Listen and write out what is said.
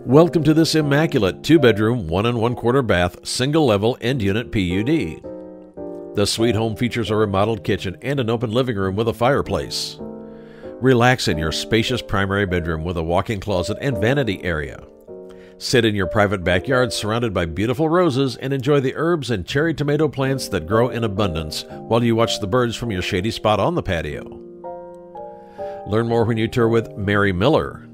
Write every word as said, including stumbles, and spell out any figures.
Welcome to this immaculate two-bedroom, one and one-quarter bath, single-level end-unit P U D. The sweet home features a remodeled kitchen and an open living room with a fireplace. Relax in your spacious primary bedroom with a walk-in closet and vanity area. Sit in your private backyard surrounded by beautiful roses and enjoy the herbs and cherry tomato plants that grow in abundance while you watch the birds from your shady spot on the patio. Learn more when you tour with Mary Miller.